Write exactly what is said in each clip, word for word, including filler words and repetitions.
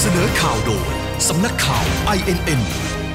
สนอข่าวโดยสำนักข่าว ไอ เอ็น เอ็น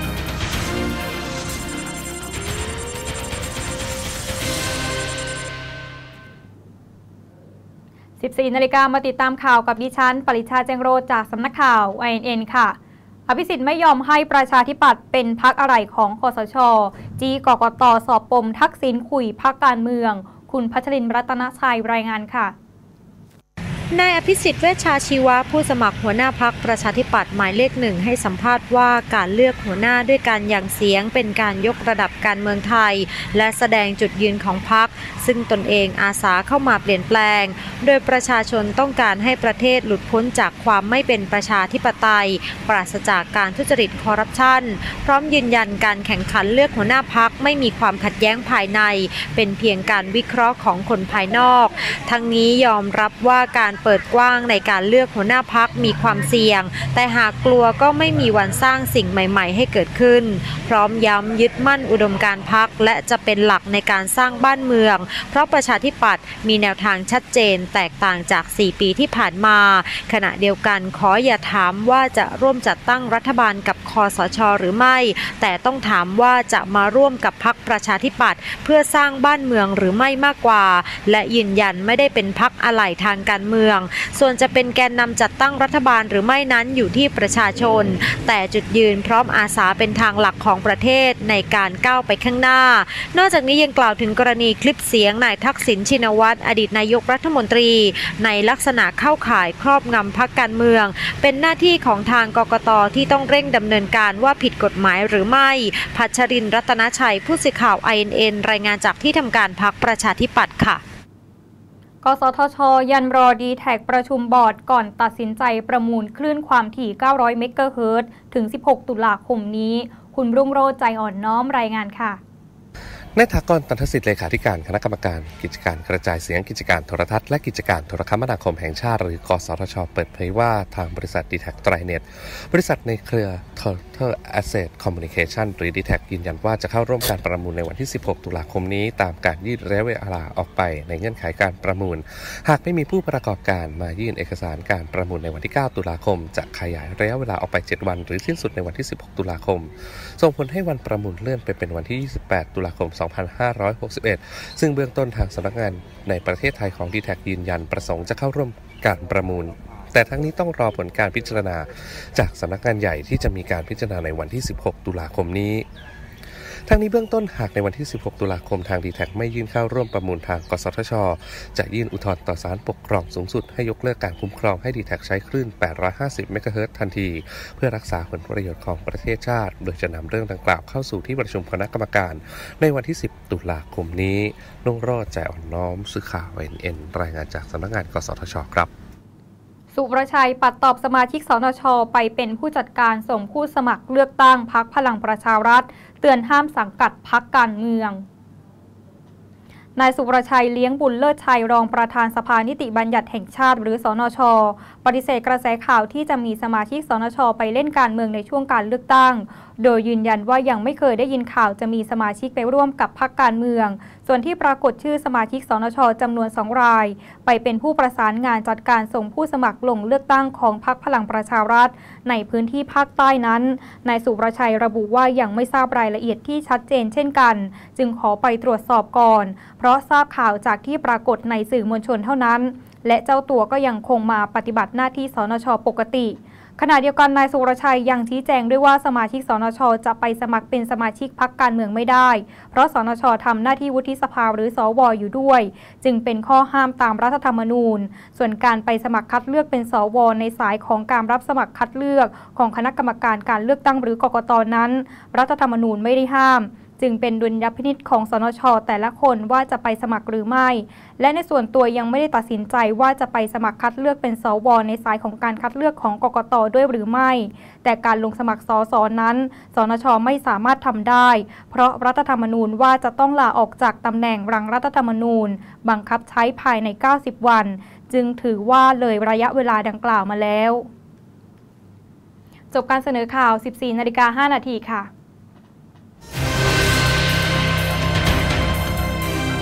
สิบสี่ นาฬิกามาติดตามข่าวกับดิฉันปริชาแจ้งโรจน์จากสำนักข่าว ไอ เอ็น เอ็น ค่ะอภิสิทธิ์ไม่ยอมให้ประชาธิปัตย์เป็นพรรคอะไรของคสช.จี้กกต.สอบปมทักษิณคุยพรรคการเมืองคุณพัชรินทร์รัตนชัยรายงานค่ะนายอภิสิทธิ์เวชชาชีวะผู้สมัครหัวหน้าพรรคประชาธิปัตย์หมายเลขหนึ่งให้สัมภาษณ์ว่าการเลือกหัวหน้าด้วยการหยั่งเสียงเป็นการยกระดับการเมืองไทยและแสดงจุดยืนของพรรคซึ่งตนเองอาสาเข้ามาเปลี่ยนแปลงโดยประชาชนต้องการให้ประเทศหลุดพ้นจากความไม่เป็นประชาธิปไตยปราศจากการทุจริตคอร์รัปชันพร้อมยืนยันการแข่งขันเลือกหัวหน้าพรรคไม่มีความขัดแย้งภายในเป็นเพียงการวิเคราะห์ของคนภายนอกทั้งนี้ยอมรับว่าการเปิดกว้างในการเลือกหัวหน้าพรรคมีความเสี่ยงแต่หากกลัวก็ไม่มีวันสร้างสิ่งใหม่ๆให้เกิดขึ้นพร้อมย้ำยึดมั่นอุดมการณ์พรรคและจะเป็นหลักในการสร้างบ้านเมืองเพราะประชาธิปัตย์มีแนวทางชัดเจนแตกต่างจากสี่ปีที่ผ่านมาขณะเดียวกันขออย่าถามว่าจะร่วมจัดตั้งรัฐบาลกับคสช.หรือไม่แต่ต้องถามว่าจะมาร่วมกับพรรคประชาธิปัตย์เพื่อสร้างบ้านเมืองหรือไม่มากกว่าและยืนยันไม่ได้เป็นพรรคอะไหล่ทางการเมืองส่วนจะเป็นแกนนำจัดตั้งรัฐบาลหรือไม่นั้นอยู่ที่ประชาชนแต่จุดยืนพร้อมอาสาเป็นทางหลักของประเทศในการก้าวไปข้างหน้านอกจากนี้ยังกล่าวถึงกรณีคลิปเสียงนายทักษิณชินวัตรอดีตนายกรัฐมนตรีในลักษณะเข้าข่ายครอบงำพรรคการเมืองเป็นหน้าที่ของทางกกต.ที่ต้องเร่งดำเนินการว่าผิดกฎหมายหรือไม่พัชรินทร์รัตนชัยผู้สื่อข่าว ไอ เอ็น เอ็น รายงานจากที่ทำการพรรคประชาธิปัตย์ค่ะกสทช.ยันรอดีแท็กประชุมบอร์ดก่อนตัดสินใจประมูลคลื่นความถี่เก้าร้อยเมกะเฮิรตซ์ถึงสิบหกตุลาคมนี้คุณรุ่งโรจน์ใจอ่อนน้อมรายงานค่ะนายถากร ตันทสิทธิ์เลขาธิการคณะกรรมการกิจการกระจายเสียงกิจการโทรทัศน์และกิจการโทรคมนาคมแห่งชาติหรือกสทช.เปิดเผยว่าทางบริษัท ดี แท็ก ไตรเน็ตบริษัทในเครือ Total Asset Communication หรือ ดี แท็ก ยืนยันว่าจะเข้าร่วมการประมูลในวันที่สิบหกตุลาคมนี้ตามการยืดระยะเวลาออกไปในเงื่อนไขการประมูลหากไม่มีผู้ประกอบการมายื่นเอกสารการประมูลในวันที่เก้าตุลาคมจะขยายระยะเวลาออกไปเจ็ดวันหรือสิ้นสุดในวันที่สิบหกตุลาคมส่งผลให้วันประมูลเลื่อนไปเป็นวันที่ยี่สิบแปดตุลาคมสองพันห้าร้อยหกสิบเอ็ดซึ่งเบื้องต้นทางสำนักงานในประเทศไทยของ ดี แท็ก ยืนยันประสงค์จะเข้าร่วมการประมูลแต่ทั้งนี้ต้องรอผลการพิจารณาจากสำนักงานใหญ่ที่จะมีการพิจารณาในวันที่สิบหกตุลาคมนี้ทั้งนี้เบื้องต้นหากในวันที่สิบหกตุลาคมทาง ดี แท็ก ไม่ยื่นเข้าร่วมประมูลทางกสทช.จะยื่นอุทธรณ์ต่อศาลปกครองสูงสุดให้ยกเลิกการคุ้มครองให้ ดี แท็ก ใช้คลื่นแปดร้อยห้าสิบเมกะเฮิรตซ์ทันทีเพื่อรักษาผลประโยชน์ของประเทศชาติโดยจะนำเรื่องดังกล่าวเข้าสู่ที่ประชุมคณะกรรมการในวันที่สิบตุลาคมนี้รุ่งโรจน์ใจอ่อนน้อมสื่อข่าว ไอ เอ็น เอ็น รายงานจากสำนักงานกสทช.ครับสุรชัยปัดตอบสมาชิกสนช.ไปเป็นผู้จัดการส่งผู้สมัครเลือกตั้งพรรคพลังประชารัฐเตือนห้ามสังกัดพรรคการเมืองนายสุรชัยเลี้ยงบุญเลิศชัยรองประธานสภานิติบัญญัติแห่งชาติหรือสนช.ปฏิเสธกระแสข่าวที่จะมีสมาชิกสนช.ไปเล่นการเมืองในช่วงการเลือกตั้งโดยยืนยันว่ายังไม่เคยได้ยินข่าวจะมีสมาชิกไปร่วมกับพรรคการเมืองส่วนที่ปรากฏชื่อสมาชิกสนช.จำนวนสองรายไปเป็นผู้ประสานงานจัดการส่งผู้สมัครลงเลือกตั้งของพรรคพลังประชารัฐในพื้นที่ภาคใต้นั้นนายสุรชัยระบุว่ายังไม่ทราบรายละเอียดที่ชัดเจนเช่นกันจึงขอไปตรวจสอบก่อนเพราะทราบข่าวจากที่ปรากฏในสื่อมวลชนเท่านั้นและเจ้าตัวก็ยังคงมาปฏิบัติหน้าที่สนช.ปกติขณะเดียวกันนายสุรชัยยังชี้แจงด้วยว่าสมาชิกสนช.จะไปสมัครเป็นสมาชิกพรรคการเมืองไม่ได้เพราะสนช.ทำหน้าที่วุฒิสภาหรือสว.อยู่ด้วยจึงเป็นข้อห้ามตามรัฐธรรมนูญส่วนการไปสมัครคัดเลือกเป็นสว.ในสายของการรับสมัครคัดเลือกของคณะกรรมการการเลือกตั้งหรือกกต.นั้นรัฐธรรมนูญไม่ได้ห้ามจึงเป็นดุลยพินิจของสนช.แต่ละคนว่าจะไปสมัครหรือไม่และในส่วนตัวยังไม่ได้ตัดสินใจว่าจะไปสมัครคัดเลือกเป็นสว.ในสายของการคัดเลือกของกกต.ด้วยหรือไม่แต่การลงสมัครสส.นั้นสนช.ไม่สามารถทำได้เพราะรัฐธรรมนูญว่าจะต้องลาออกจากตำแหน่งหลังรัฐธรรมนูญบังคับใช้ภายในเก้าสิบวันจึงถือว่าเลยระยะเวลาดังกล่าวมาแล้วจบการเสนอข่าว สิบสี่ นาฬิกา ห้า นาทีค่ะ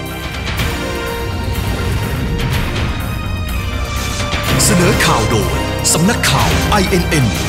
เสนอข่าวโดยสำนักข่าว ไอ เอ็น เอ็น